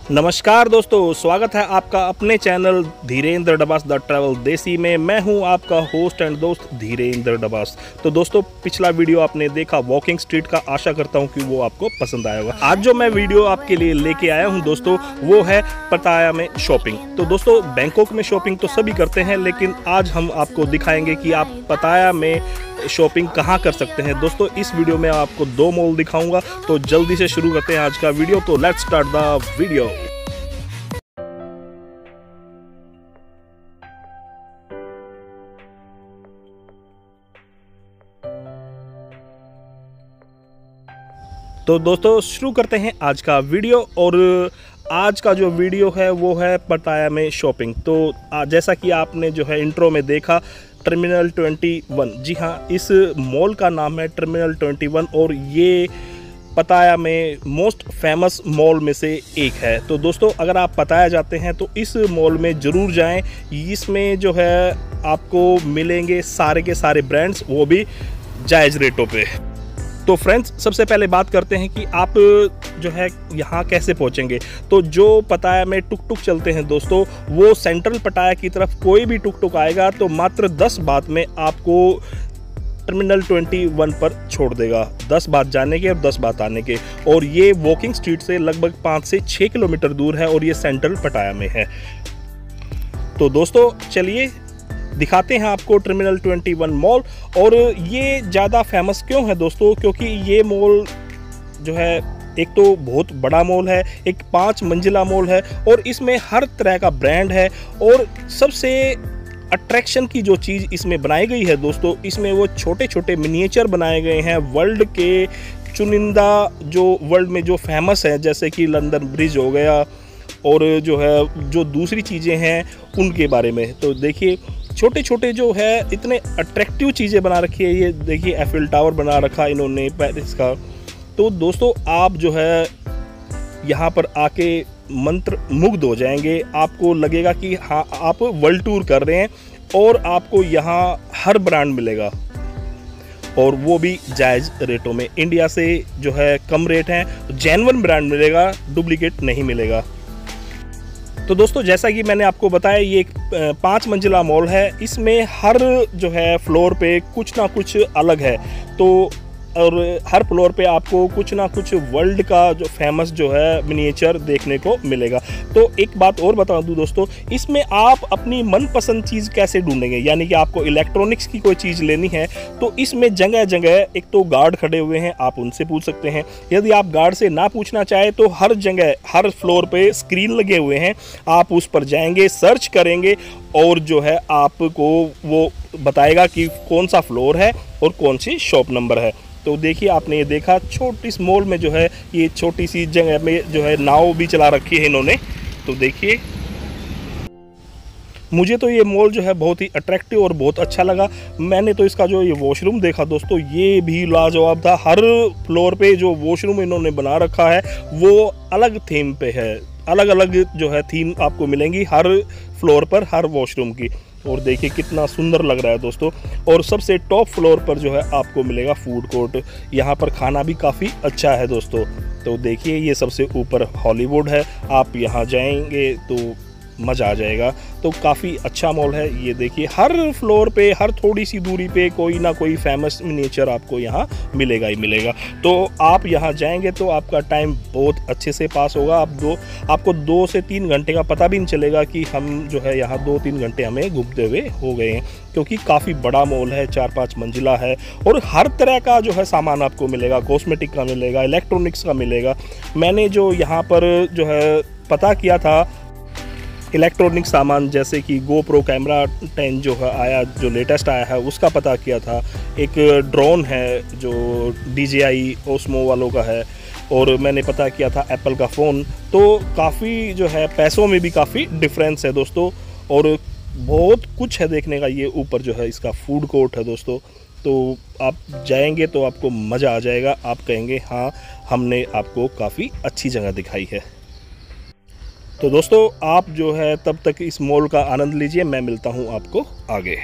नमस्कार दोस्तों, स्वागत है आपका अपने channel Dhirendra Dabas the travel desi में। मैं हूं आपका होस्ट एंड दोस्त धीरेन्द्र डबास। तो दोस्तों, पिछला वीडियो आपने देखा वॉकिंग स्ट्रीट का, आशा करता हूं कि वो आपको पसंद आया होगा। आज जो मैं वीडियो आपके लिए लेके आया हूं दोस्तों, वो है पटाया में शॉपिंग। तो दोस्तों, बैंकॉक में शॉपिंग तो सभी करते हैं, लेकिन आज हम आपको दिखाएंगे कि आप पटाया में शॉपिंग कहाँ कर सकते हैं। दोस्तों, इस वीडियो में आपको 2 मॉल दिखाऊंगा, तो जल्दी से शुरू करते हैं आज का वीडियो। तो लेट्स स्टार्ट द वीडियो। तो दोस्तों, शुरू करते हैं आज का वीडियो। और आज का जो वीडियो है वो है पटाया में शॉपिंग। तो जैसा कि आपने जो है इंट्रो में देखा, टर्मिनल 21, जी हाँ, इस मॉल का नाम है टर्मिनल 21 और ये पटाया में मोस्ट फेमस मॉल में से एक है। तो दोस्तों, अगर आप पटाया जाते हैं तो इस मॉल में ज़रूर जाएं। इसमें जो है आपको मिलेंगे सारे के सारे ब्रांड्स, वो भी जायज़ रेटों पे। तो फ्रेंड्स, सबसे पहले बात करते हैं कि आप जो है यहाँ कैसे पहुँचेंगे। तो जो पटाया में टुक टुक चलते हैं दोस्तों, वो सेंट्रल पटाया की तरफ कोई भी टुक टुक आएगा तो मात्र 10 बात में आपको टर्मिनल 21 पर छोड़ देगा। 10 बात जाने के और 10 बात आने के। और ये वॉकिंग स्ट्रीट से लगभग 5 से 6 किलोमीटर दूर है और ये सेंट्रल पटाया में है। तो दोस्तों, चलिए दिखाते हैं आपको टर्मिनल 21 मॉल। और ये ज़्यादा फेमस क्यों है दोस्तों, क्योंकि ये मॉल जो है एक तो बहुत बड़ा मॉल है, एक 5 मंजिला मॉल है और इसमें हर तरह का ब्रांड है। और सबसे अट्रैक्शन की जो चीज़ इसमें बनाई गई है दोस्तों, इसमें वो छोटे छोटे मिनिएचर बनाए गए हैं वर्ल्ड के चुनिंदा, जो वर्ल्ड में जो फेमस है, जैसे कि लंदन ब्रिज हो गया और जो है जो दूसरी चीज़ें हैं उनके बारे में। तो देखिए, छोटे छोटे जो है इतने अट्रैक्टिव चीज़ें बना रखी है। ये देखिए, एफिल टावर बना रखा इन्होंने पेरिस का। तो दोस्तों, आप जो है यहाँ पर आके मंत्र मुग्ध हो जाएंगे। आपको लगेगा कि हाँ, आप वर्ल्ड टूर कर रहे हैं और आपको यहाँ हर ब्रांड मिलेगा और वो भी जायज़ रेटों में। इंडिया से जो है कम रेट हैं, जेन्युइन ब्रांड मिलेगा, डुप्लीकेट नहीं मिलेगा। तो दोस्तों, जैसा कि मैंने आपको बताया, ये एक 5 मंजिला मॉल है। इसमें हर जो है फ्लोर पे कुछ ना कुछ अलग है। तो और हर फ्लोर पे आपको कुछ ना कुछ वर्ल्ड का जो फेमस जो है मिनिएचर देखने को मिलेगा। तो एक बात और बता दूं दोस्तों, इसमें आप अपनी मनपसंद चीज़ कैसे ढूंढेंगे। यानी कि आपको इलेक्ट्रॉनिक्स की कोई चीज़ लेनी है तो इसमें जगह जगह एक तो गार्ड खड़े हुए हैं, आप उनसे पूछ सकते हैं। यदि आप गार्ड से ना पूछना चाहे तो हर जगह हर फ्लोर पे स्क्रीन लगे हुए हैं, आप उस पर जाएंगे, सर्च करेंगे और जो है आपको वो बताएगा कि कौन सा फ्लोर है और कौन सी शॉप नंबर है। तो देखिए, आपने ये देखा, छोटी सी मॉल में जो है ये छोटी सी जगह में जो है नाव भी चला रखी है इन्होंने। तो देखिए, मुझे तो ये मॉल जो है बहुत ही अट्रैक्टिव और बहुत अच्छा लगा। मैंने तो इसका जो ये वॉशरूम देखा दोस्तों, ये भी लाजवाब था। हर फ्लोर पे जो वॉशरूम इन्होंने बना रखा है वो अलग थीम पे है। अलग अलग जो है थीम आपको मिलेंगी हर फ्लोर पर, हर वॉशरूम की। और देखिए कितना सुंदर लग रहा है दोस्तों। और सबसे टॉप फ्लोर पर जो है आपको मिलेगा फूड कोर्ट। यहाँ पर खाना भी काफ़ी अच्छा है दोस्तों। तो देखिए, ये सबसे ऊपर हॉलीवुड है, आप यहाँ जाएंगे तो मज़ा आ जाएगा। तो काफ़ी अच्छा मॉल है। ये देखिए, हर फ्लोर पे, हर थोड़ी सी दूरी पे कोई ना कोई फेमस मिनिएचर आपको यहाँ मिलेगा ही मिलेगा। तो आप यहाँ जाएंगे तो आपका टाइम बहुत अच्छे से पास होगा। आपको 2 से 3 घंटे का पता भी नहीं चलेगा कि हम जो है यहाँ 2-3 घंटे हमें घूमते हुए हो गए हैं, क्योंकि काफ़ी बड़ा मॉल है, 4-5 मंजिला है और हर तरह का जो है सामान आपको मिलेगा। कॉस्मेटिक का मिलेगा, इलेक्ट्रॉनिक्स का मिलेगा। मैंने जो यहाँ पर जो है पता किया था, इलेक्ट्रॉनिक सामान जैसे कि GoPro कैमरा 10 जो है आया, जो लेटेस्ट आया है, उसका पता किया था। एक ड्रोन है जो DJI ओस्मो वालों का है। और मैंने पता किया था एप्पल का फ़ोन। तो काफ़ी जो है पैसों में भी काफ़ी डिफरेंस है दोस्तों। और बहुत कुछ है देखने का। ये ऊपर जो है इसका फूड कोर्ट है दोस्तों। तो आप जाएंगे तो आपको मज़ा आ जाएगा। आप कहेंगे हाँ, हमने आपको काफ़ी अच्छी जगह दिखाई है। तो दोस्तों, आप जो है तब तक इस मॉल का आनंद लीजिए। मैं मिलता हूँ आपको आगे।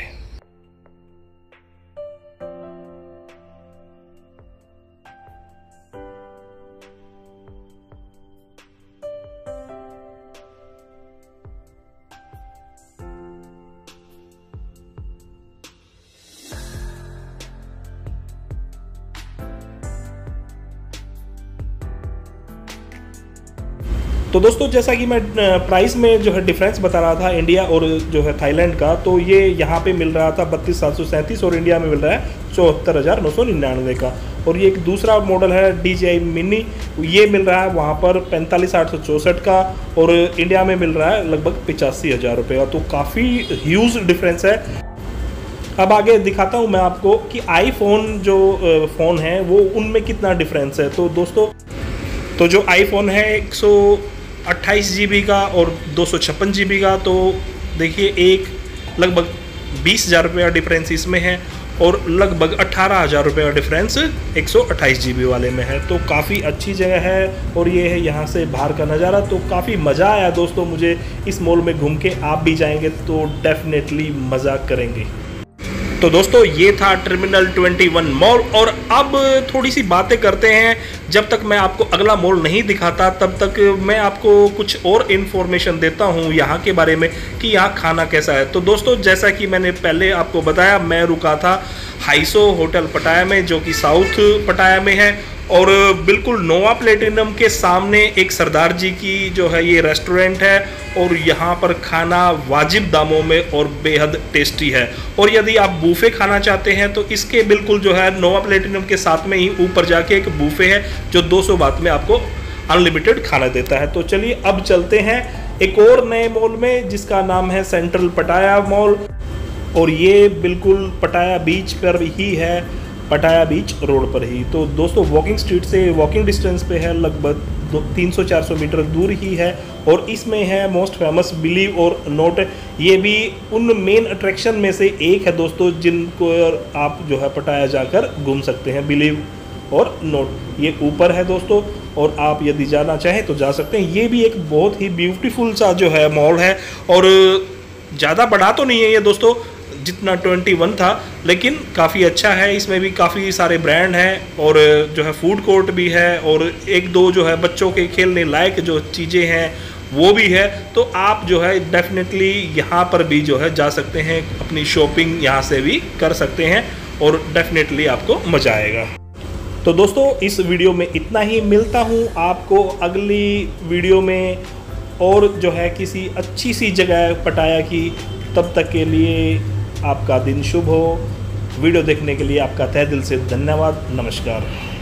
तो दोस्तों जैसा कि मैं प्राइस में जो है डिफरेंस बता रहा था इंडिया और जो है थाईलैंड का, तो ये यहाँ पे मिल रहा था 32,737 और इंडिया में मिल रहा है 74,999 का। और ये एक दूसरा मॉडल है DJI मिनी, ये मिल रहा है वहाँ पर 45,864 का और इंडिया में मिल रहा है लगभग 85,000 रुपये का। तो काफ़ी ह्यूज डिफरेंस है। अब आगे दिखाता हूँ मैं आपको कि आईफोन जो फ़ोन है वो उनमें कितना डिफरेंस है। तो दोस्तों तो जो आईफोन है 128 GB का और 256 GB का, तो देखिए एक लगभग 20,000 रुपये का डिफरेंस इसमें है और लगभग 18,000 रुपये का डिफरेंस 128 GB वाले में है। तो काफ़ी अच्छी जगह है और ये है यहाँ से बाहर का नज़ारा। तो काफ़ी मज़ा आया दोस्तों मुझे इस मॉल में घूम के। आप भी जाएंगे तो डेफिनेटली मज़ा करेंगे। तो दोस्तों ये था टर्मिनल 21 मॉल। और अब थोड़ी सी बातें करते हैं। जब तक मैं आपको अगला मॉल नहीं दिखाता तब तक मैं आपको कुछ और इन्फॉर्मेशन देता हूँ यहाँ के बारे में कि यहाँ खाना कैसा है। तो दोस्तों जैसा कि मैंने पहले आपको बताया, मैं रुका था हाइसो होटल पटाया में, जो कि साउथ पटाया में है और बिल्कुल नोवा प्लेटिनम के सामने एक सरदार जी की जो है ये रेस्टोरेंट है और यहाँ पर खाना वाजिब दामों में और बेहद टेस्टी है। और यदि आप बूफे खाना चाहते हैं तो इसके बिल्कुल जो है नोवा प्लेटिनम के साथ में ही ऊपर जाके एक बूफे है जो 200 बात में आपको अनलिमिटेड खाना देता है। तो चलिए अब चलते हैं एक और नए मॉल में जिसका नाम है सेंट्रल पटाया मॉल और ये बिल्कुल पटाया बीच पर ही है, पटाया बीच रोड पर ही। तो दोस्तों वॉकिंग स्ट्रीट से वॉकिंग डिस्टेंस पे है, लगभग 300-400 मीटर दूर ही है। और इसमें है most famous believe or not, ये भी उन मेन अट्रैक्शन में से एक है दोस्तों जिनको आप जो है पटाया जाकर घूम सकते हैं। बिलीव और नोट ये ऊपर है दोस्तों और आप यदि जाना चाहें तो जा सकते हैं। ये भी एक बहुत ही ब्यूटीफुल सा जो है मॉल है और ज़्यादा बड़ा तो नहीं है ये दोस्तों जितना 21 था, लेकिन काफ़ी अच्छा है। इसमें भी काफ़ी सारे ब्रांड हैं और जो है फूड कोर्ट भी है और एक दो जो है बच्चों के खेलने लायक जो चीज़ें हैं वो भी है। तो आप जो है डेफिनेटली यहाँ पर भी जो है जा सकते हैं, अपनी शॉपिंग यहाँ से भी कर सकते हैं और डेफिनेटली आपको मज़ा आएगा। तो दोस्तों इस वीडियो में इतना ही। मिलता हूँ आपको अगली वीडियो में और जो है किसी अच्छी सी जगह पटाया की। तब तक के लिए आपका दिन शुभ हो। वीडियो देखने के लिए आपका तहे दिल से धन्यवाद। नमस्कार।